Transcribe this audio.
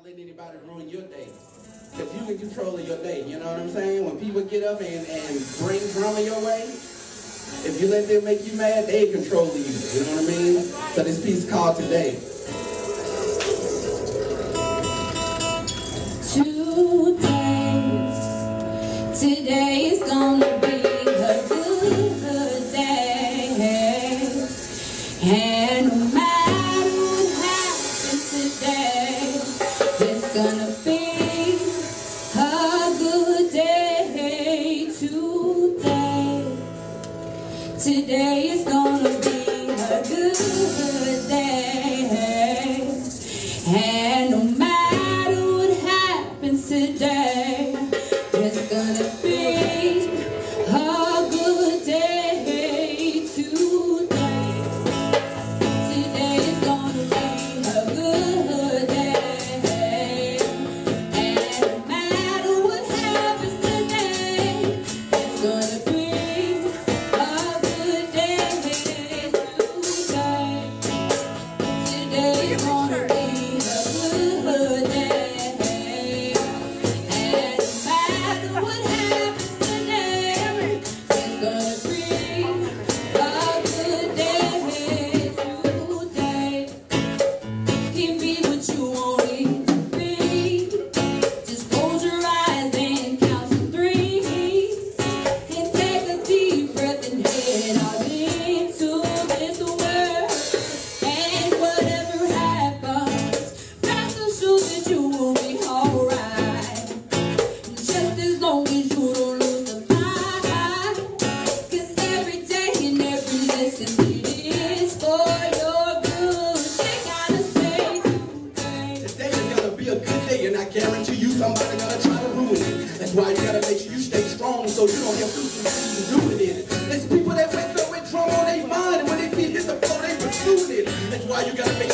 not letting anybody ruin your day. Because you in control of your day, you know what I'm saying? When people get up and bring drama your way, if you let them make you mad, they in control of you, you know what I mean? So this piece called Today. Today is gonna be a good day, and no matter what happens today, it's gonna be a good day today. Today is gonna be a good day, and no matter what happens today, it's gonna be a good day today. Today is gonna be a good day, and no matter what happens today, it's gonna be a good day today. Today is gonna be a good day. I guarantee you somebody gonna try to ruin it. That's why you gotta make sure you stay strong so you don't have to doing it. There's people that wake up with trauma on their mind, and when they hit the floor, they pursuing it. That's why you gotta make